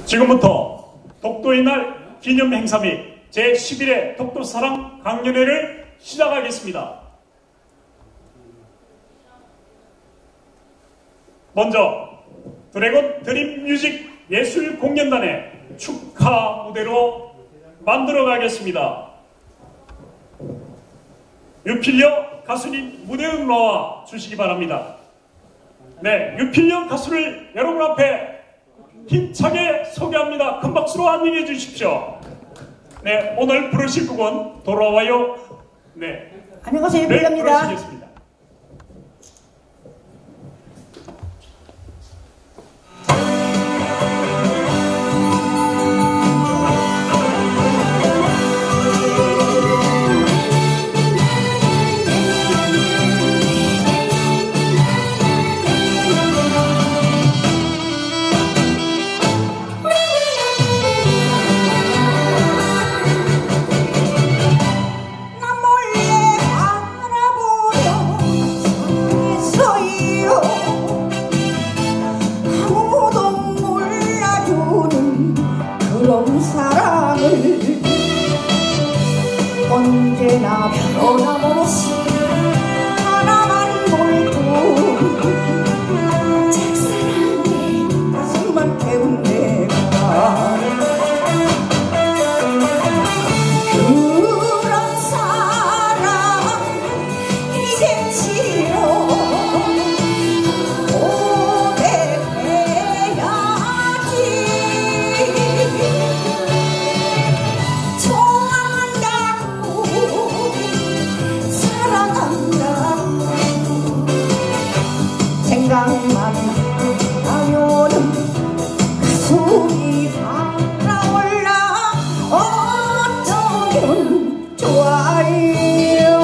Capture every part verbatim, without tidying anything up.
지금부터 독도의 날 기념 행사 및 제십일 회 독도사랑 강연회를 시작하겠습니다. 먼저 드래곤 드림뮤직 예술공연단의 축하 무대로 만들어 가겠습니다. 유필려 가수님 무대에 올라와 주시기 바랍니다. 네, 유필려 가수를 여러분 앞에 힘차게 소개합니다. 큰 박수로 안녕해 주십시오. 네, 오늘 부르실 곡은 돌아와요. 네, 안녕하세요, 네, 유필려입니다. 부르시겠습니다. 그런 사랑을 언제나 변함없이 하나만 몰고 짝사랑에 가슴만 태운 내가 그런 사랑 이젠 싫어 생각만 하면은 가슴이 달아올라 어쩌면 좋아요.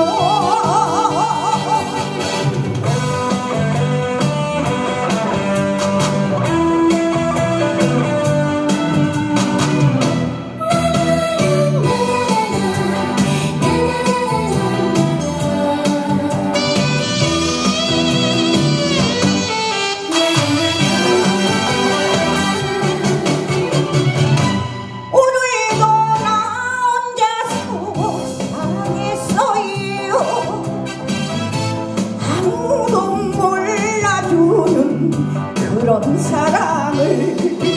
그런 사랑을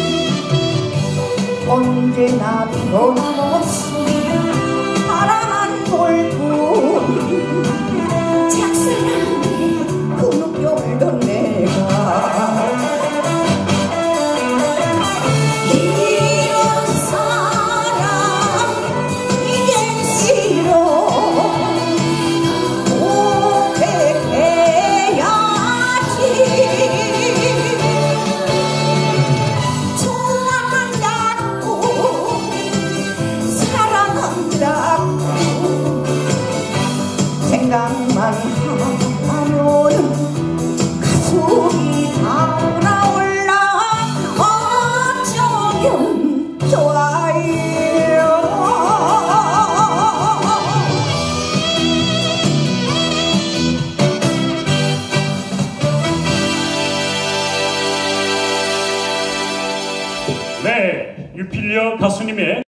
언제나 변함없이 바라만 몰고 짝사랑에 그윽 울던 내가 이런 사랑 이젠 싫어 생각만 하면은 가슴이 달아올라 어쩌면 좋아요. 네, 유필려 가수님의